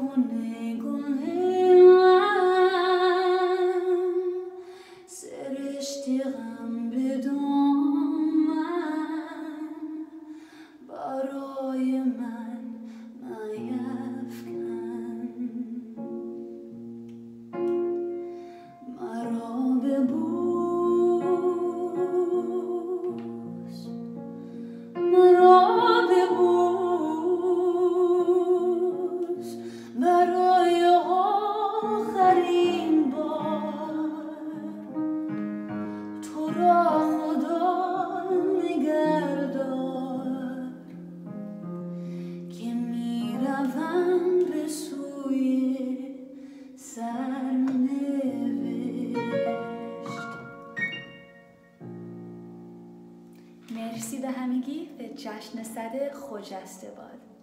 کنه گونه من سرشتی غم بدامن برای من میفکن مرا ببوس مرا ببوس برای آخرین بار تو را خدا نگهدار که میروم به سوی سرنوشت. مرسی به همگی به جشن صد خجسته باد.